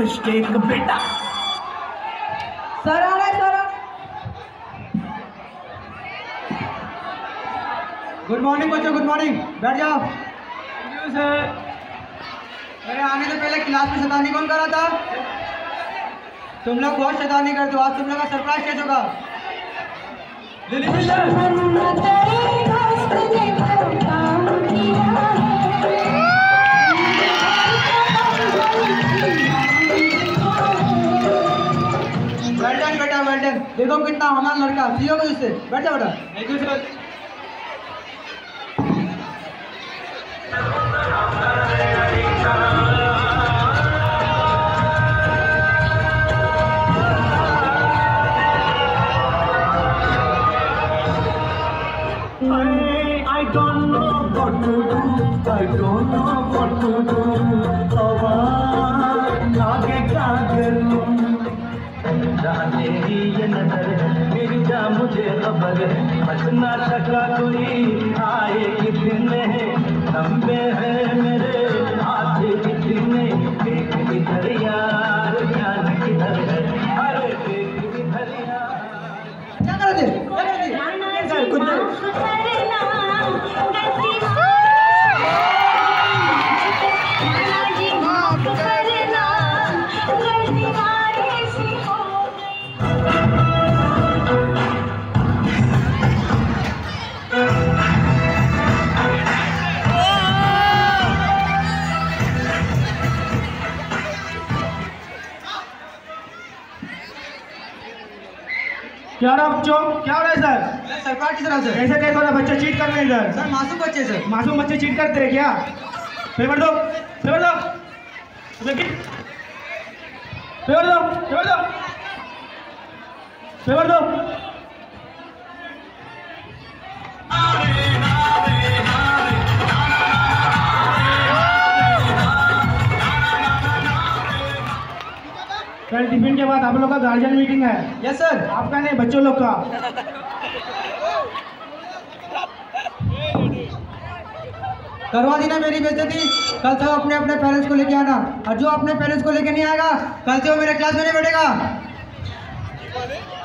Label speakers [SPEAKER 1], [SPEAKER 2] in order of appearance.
[SPEAKER 1] इश्क एक बेटा।
[SPEAKER 2] सर आ रहे सर।
[SPEAKER 3] गुड मॉर्निंग बच्चों, गुड मॉर्निंग। बैठ जाओ।
[SPEAKER 1] सर
[SPEAKER 3] मेरे आने से पहले क्लास में शैतानी कौन कर रहा था? तुम लोग बहुत शैतानी करते हो। आज तुम लोग का सरप्राइज कैसे होगा? बेटा वेल्डन, देखो कितना हमारा लड़का सीओ को इससे। बैठ जा बेटा।
[SPEAKER 1] Thank you sir. I don't know what to do. I don't know what to do. आगे क्या करूं? जाने ही ये नजर मेरी जा मुझे खबर बच ना सका कोई आए कितने लंबे हैं मेरे हाथ कितने एक किधर यार जान किधर है अरे एक किधर यार
[SPEAKER 3] क्या कर रहे थे?
[SPEAKER 1] सर कुछ क्या रहा बच्चों, क्या हो रहा है सर?
[SPEAKER 3] सरकार की तरफ से
[SPEAKER 1] ऐसे कैसे हो रहा है? बच्चे चीट कर रहे हैं सर।
[SPEAKER 3] सर मासूम बच्चे सर।
[SPEAKER 1] मासूम बच्चे चीट करते हैं क्या? पेपर दो, पेपर दो, पेपर दो, पेपर दो, पेपर दो। कल टिफिन के बाद आप लोग का गार्जियन मीटिंग है।
[SPEAKER 3] Yes sir.
[SPEAKER 1] आपका नहीं, बच्चों लोग का।
[SPEAKER 3] करवा दी ना मेरी बेइज्जती। कल से वो अपने अपने पेरेंट्स को लेके आना, और जो अपने पेरेंट्स को लेके नहीं आएगा कल से वो मेरे क्लास में नहीं बैठेगा।